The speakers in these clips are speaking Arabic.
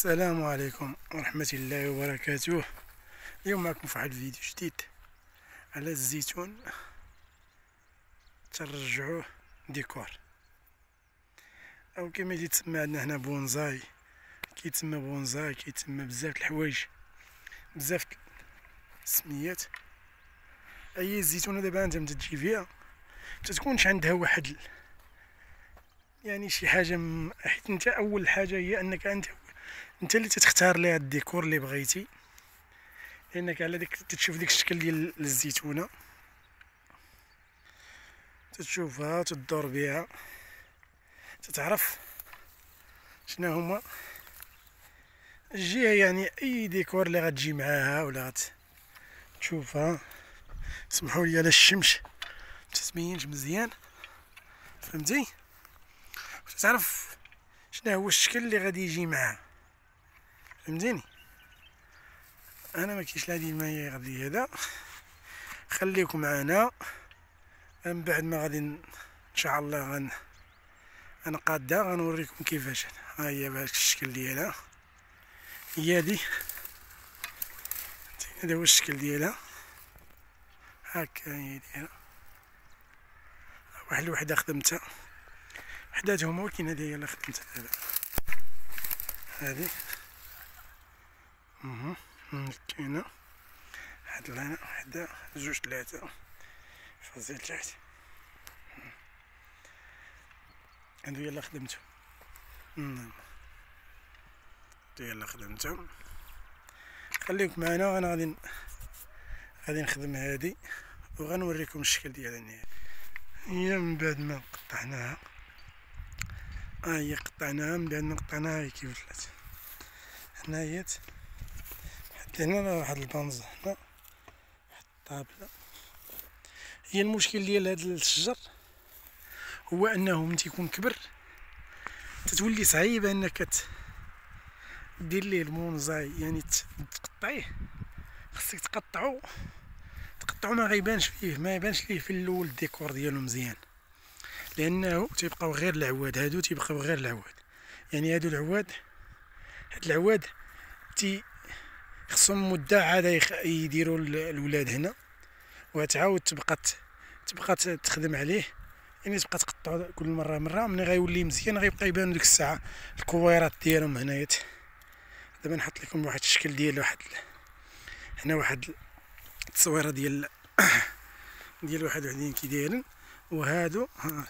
السلام عليكم ورحمة الله وبركاته. اليوم معكم في واحد الفيديو جديد على الزيتون ترجعوه ديكور، او كما يتسمى عندنا هنا بونزاي. كيتسمى بونزاي، كيتسمى بزاف الحوايج، بزاف السميات. اي الزيتونه دابا انت تجي فيها متتكونش عندها واحد يعني شي حاجه حيت انت اول حاجه هي انك انت اللي تختار ليها الديكور اللي بغيتي، لانك على ديك تشوف ديك الشكل ديال الزيتونه تشوفها تدور بها، تتعرف شنو هما الجهه، يعني اي ديكور اللي غتجي معاها ولا تشوفها. سمحوا لي على الشمس متتبينش مزيان، فهمتي؟ تعرف شنو هو الشكل اللي غادي يجي معاه، فهمتيني؟ انا ما كاينش لهادي الماء غادي هذا، خليكم معنا من بعد ما غادي ان شاء الله غنقادها غنوريكم كيفاش. ها هي بهذا الشكل ديالها، هي هادي، هذا هو الشكل ديالها هكا هي دايره. واحد الوحده خدمتها، وحداتهم ولكن هذه هي اللي خدمتها. هذا هذه كاينه واحد هنا، وحده جوج ثلاثه فازي لتحت. هادو هي اللي خدمتهم، هادو هي اللي خدمتهم. خليكم معنا، انا غادي نخدم هادي وغنوريكم الشكل ديالها النهائي. هي من بعد ما قطعناها، هي قطعناها، من بعد ما قطعناها هي كيف ولات. هنايا حطينا واحد البنز هنا، واحد الطابلة. هي المشكل ديال هاد الشجر هو انه ملي تيكون كبر تتولي صعيبة انك دير ليه المونزاي، يعني تقطعيه. خصك تقطعو ما غيبانش فيه، ما يبانش ليه في الاول الديكور ديالو مزيان، لانه تيبقاو غير العواد. هادو تيبقاو غير العواد، يعني هادو العواد، هاد العواد خصهم مدة عاد يديروا الولاد هنا، وتعاود تبقى تخدم عليه، يعني تبقى تقطعو كل مرة ملي غيولي مزيان غيبقى يبانو ديك الساعة الكويرات ديالهم هنايا. دابا نحط لكم واحد الشكل ديال هنا واحد التصويره ديال واحد وحدين كي دايرين. وهادو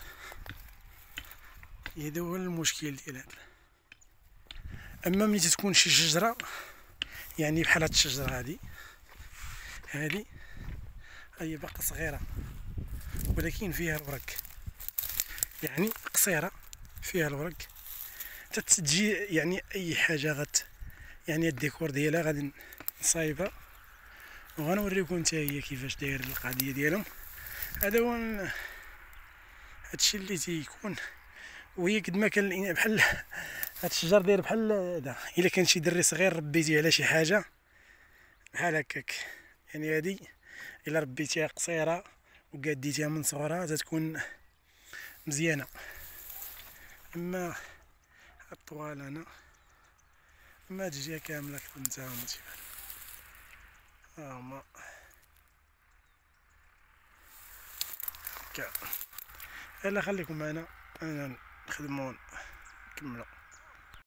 هذا هو المشكل ديال هذا. اما ملي تكون شي شجره، يعني بحال هاد الشجره هادي هي باقا صغيره ولكن فيها الورق، يعني قصيره فيها الورق، تتجي يعني اي حاجه يعني الديكور ديالها غادي نصايبها وغنوريكم حتى هي كيفاش داير القضيه ديالهم. هذا هو هادشي اللي تيكون. وهي قد ما كان بحال هاد الشجر داير بحال هذا، الا كان شي دري صغير ربيتيه على شي حاجه بحال هكاك، يعني هادي الا ربيتيها قصيره وقاديتيها من صغرها تتكون مزيانه. اما الطوال هنا، اما هاد الجهه كامله خدمتها ها هما هكا. يلا خليكم معنا، انا نخدمو نكملو.